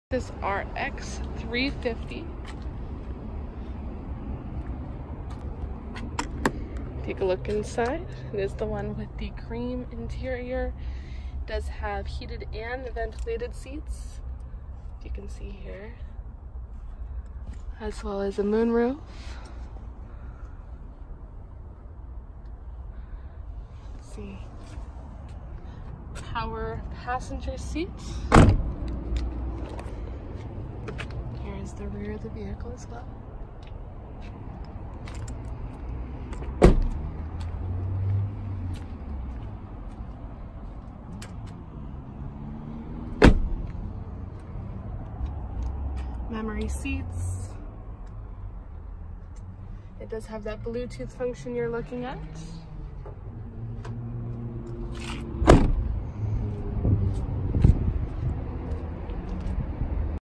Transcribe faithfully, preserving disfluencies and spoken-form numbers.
This R X three fifty. Take a look inside. It is the one with the cream interior. It does have heated and ventilated seats, you can see here, as well as a moonroof. Let's see. Power passenger seats. Here's the rear of the vehicle as well. Memory seats. It does have that Bluetooth function you're looking at.